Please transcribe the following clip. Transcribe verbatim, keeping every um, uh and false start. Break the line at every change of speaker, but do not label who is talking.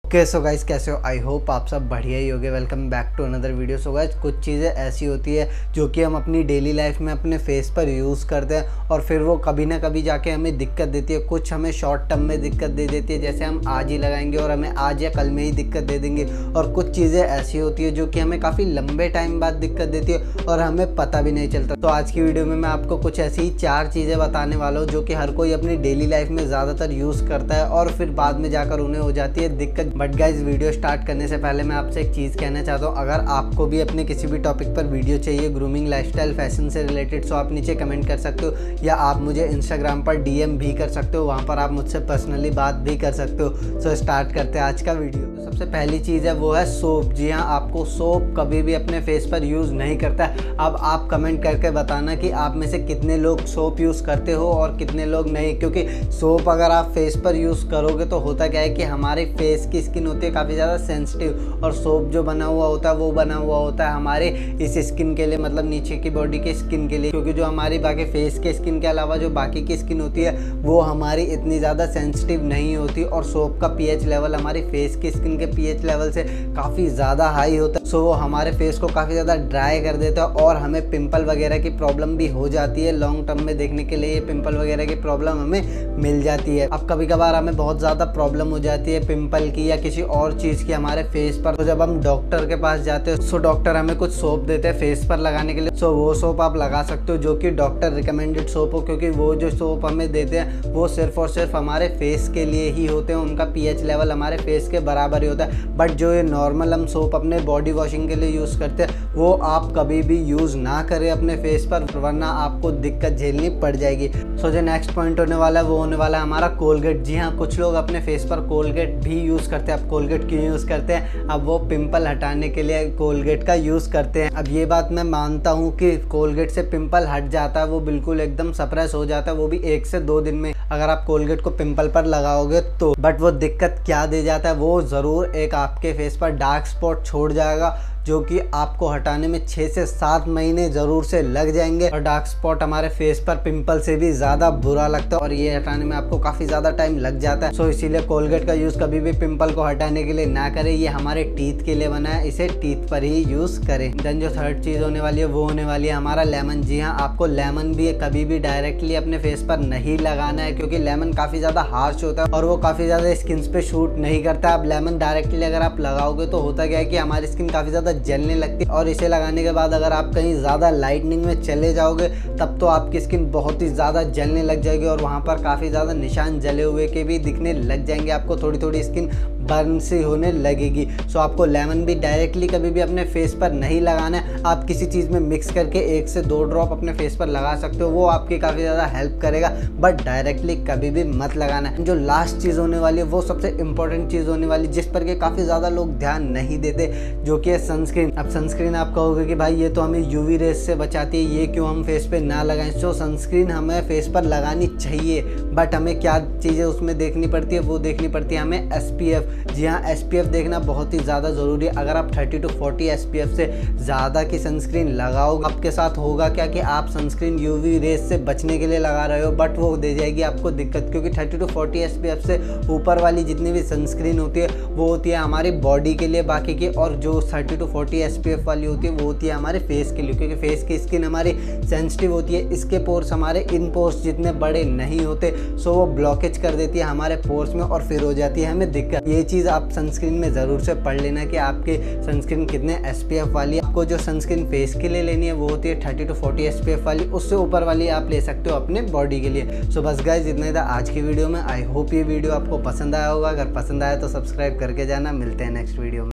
Okay so guys, कैसे हो? I hope आप सब बढ़िया ही होगे। Welcome back to another video. So guys, कुछ चीज़ें ऐसी होती है जो कि हम अपनी डेली लाइफ में अपने फेस पर यूज़ करते हैं और फिर वो कभी ना कभी जाके हमें दिक्कत देती है। कुछ हमें शॉर्ट टर्म में दिक्कत दे देती है, जैसे हम आज ही लगाएंगे और हमें आज या कल में ही दिक्कत दे देंगे। और कुछ चीज़ें ऐसी होती है जो कि हमें काफ़ी लंबे टाइम बाद दिक्कत देती है और हमें पता भी नहीं चलता। तो आज की वीडियो में मैं आपको कुछ ऐसी ही चार चीज़ें बताने वाला हूँ जो कि हर कोई अपनी डेली लाइफ में ज़्यादातर यूज़ करता है और फिर बाद में जाकर उन्हें हो जाती है दिक्कत। बट गाइस, वीडियो स्टार्ट करने से पहले मैं आपसे एक चीज़ कहना चाहता हूँ। अगर आपको भी अपने किसी भी टॉपिक पर वीडियो चाहिए ग्रूमिंग, लाइफस्टाइल, फैशन से रिलेटेड, सो आप नीचे कमेंट कर सकते हो या आप मुझे इंस्टाग्राम पर डीएम भी कर सकते हो। वहाँ पर आप मुझसे पर्सनली बात भी कर सकते हो। सो स्टार्ट करते हैं आज का वीडियो। तो सबसे पहली चीज़ है वो है सोप। जी हाँ, आपको सोप कभी भी अपने फेस पर यूज़ नहीं करता है। अब आप कमेंट करके बताना कि आप में से कितने लोग सोप यूज़ करते हो और कितने लोग नहीं, क्योंकि सोप अगर आप फेस पर यूज़ करोगे तो होता क्या है कि हमारे फेस की स्किन होती है काफ़ी ज़्यादा सेंसिटिव, और सोप जो बना हुआ होता है वो बना हुआ होता है हमारे इस स्किन के लिए, मतलब नीचे की बॉडी के स्किन के लिए। क्योंकि जो हमारी बाकी फेस के स्किन के अलावा जो बाकी की स्किन होती है वो हमारी इतनी ज़्यादा सेंसिटिव नहीं होती, और सोप का पीएच लेवल हमारी फेस की स्किन के पीएच लेवल से काफ़ी ज़्यादा हाई होता है। सो वो हमारे फेस को काफ़ी ज़्यादा ड्राई कर देता है और हमें पिंपल वगैरह की प्रॉब्लम भी हो जाती है। लॉन्ग टर्म में देखने के लिए ये पिंपल वगैरह की प्रॉब्लम हमें मिल जाती है। अब कभी कभार हमें बहुत ज़्यादा प्रॉब्लम हो जाती है पिंपल की या किसी और चीज़ की हमारे फेस पर, तो जब हम डॉक्टर के पास जाते हैं सो डॉक्टर हमें कुछ सोप देते हैं फेस पर लगाने के लिए। सो वो सोप आप लगा सकते हो जो कि डॉक्टर रिकमेंडेड सोप हो, क्योंकि वो जो सोप हमें देते हैं वो सिर्फ और सिर्फ हमारे फेस के लिए ही होते हैं। उनका पीएच लेवल हमारे फेस के बराबर ही होता है। बट जो ये नॉर्मल हम सोप अपने बॉडी वॉशिंग के लिए यूज़ करते हैं वो आप कभी भी यूज़ ना करें अपने फेस पर, वरना आपको दिक्कत झेलनी पड़ जाएगी। सो जो नेक्स्ट पॉइंट होने वाला है वो होने वाला है हमारा कोलगेट। जी हाँ, कुछ लोग अपने फेस पर कोलगेट भी यूज़ करते हैं। अब कोलगेट क्यों यूज़ करते हैं? अब वो पिंपल हटाने के लिए कोलगेट का यूज़ करते हैं। अब ये बात मैं मानता हूँ कि कोलगेट से पिंपल हट जाता है, वो बिल्कुल एकदम सप्रेस हो जाता है, वो भी एक से दो दिन में अगर आप कोलगेट को पिंपल पर लगाओगे तो। बट वो दिक्कत क्या दे जाता है, वो ज़रूर एक आपके फेस पर डार्क स्पॉट छोड़ जाएगा जो कि आपको हटाने में छः से सात महीने ज़रूर से लग जाएंगे। और डार्क स्पॉट हमारे फेस पर पिंपल से भी ज़्यादा बुरा लगता है और ये हटाने में आपको काफ़ी ज़्यादा टाइम लग जाता है। सो इसीलिए कोलगेट का यूज़ कभी भी पिंपल को हटाने के लिए ना करें। ये हमारे टीथ के लिए बना है, इसे टीथ पर ही यूज़ करें। देन जो थर्ड चीज़ होने वाली है वो होने वाली है हमारा लेमन। जी हाँ, आपको लेमन भी कभी भी डायरेक्टली अपने फेस पर नहीं लगाना है, क्योंकि लेमन काफ़ी ज़्यादा हार्श होता है और वो काफ़ी ज़्यादा स्किन पे शूट नहीं करता। अब लेमन डायरेक्टली अगर आप लगाओगे तो होता क्या है कि हमारी स्किन काफ़ी ज़्यादा जलने लगती है, और इसे लगाने के बाद अगर आप कहीं ज़्यादा लाइटनिंग में चले जाओगे तब तो आपकी स्किन बहुत ही ज़्यादा जलने लग जाएगी और वहाँ पर काफ़ी ज़्यादा निशान जले हुए के भी दिखने लग जाएंगे। आपको थोड़ी थोड़ी स्किन बर्न सी होने लगेगी। सो आपको लेमन भी डायरेक्टली कभी भी अपने फेस पर नहीं लगाना है। आप किसी चीज़ में मिक्स करके एक से दो ड्रॉप अपने फेस पर लगा सकते हो, वो आपकी काफ़ी ज़्यादा हेल्प करेगा, बट डायरेक्टली कभी भी मत लगाना है। जो लास्ट चीज़ होने वाली है वो सबसे इंपॉर्टेंट चीज़ होने वाली, जिस पर के काफ़ी ज़्यादा लोग ध्यान नहीं देते, जो कि है सनस्क्रीन। अब सनस्क्रीन आप कहोगे कि भाई ये तो हमें यूवी रेस से बचाती है, ये क्यों हम फेस पे ना लगाएं? सो सनस्क्रीन हमें फेस पर लगानी चाहिए, बट हमें क्या चीज़ें उसमें देखनी पड़ती है, वो देखनी पड़ती है हमें एस पी एफ। जी हाँ, एस पी एफ देखना बहुत ही ज़्यादा ज़रूरी है। अगर आप thirty to forty S P F से ज़्यादा की सनस्क्रीन लगाओगे, आपके साथ होगा क्या कि आप सनस्क्रीन यूवी रेस से बचने के लिए लगा रहे हो, बट वो दे जाएगी आपको दिक्कत, क्योंकि thirty to forty S P F से ऊपर वाली जितनी भी सनस्क्रीन होती है वो होती है हमारी बॉडी के लिए बाकी की, और जो thirty to forty S P F वाली होती है वो होती है हमारे फेस के लिए, क्योंकि फेस की स्किन हमारी सेंसिटिव होती है। इसके पोर्स हमारे इन पोर्स जितने बड़े नहीं होते, सो वो ब्लॉकेज कर देती है हमारे पोर्स में और फिर हो जाती है हमें दिक्कत। ये चीज़ आप सनस्क्रीन में ज़रूर से पढ़ लेना कि आपके सनस्क्रीन कितने एस पी एफ वाली है। आपको जो सनस्क्रीन फेस के लिए लेनी है वो होती है thirty to forty S P F वाली, उससे ऊपर वाली आप ले सकते हो अपने बॉडी के लिए। सो बस गाइज, इतना ही था आज की वीडियो में। आई होप ये वीडियो आपको पसंद आया होगा। अगर पसंद आया तो सब्सक्राइब करके जाना। मिलते हैं नेक्स्ट वीडियो में।